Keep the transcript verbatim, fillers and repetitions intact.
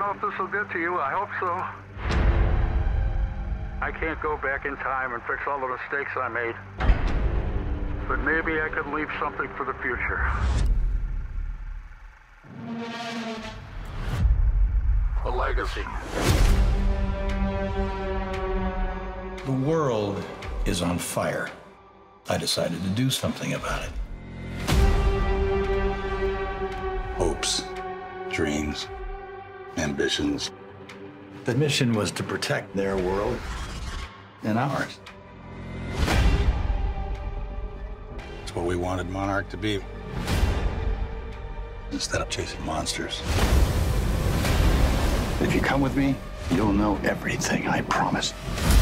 know if this will get to you. I hope so. I can't go back in time and fix all the mistakes I made. But maybe I could leave something for the future. A legacy. The world is on fire. I decided to do something about it. Hopes, dreams, ambitions. The mission was to protect their world and ours. It's what we wanted Monarch to be. Instead of chasing monsters. If you come with me, you'll know everything, I promise.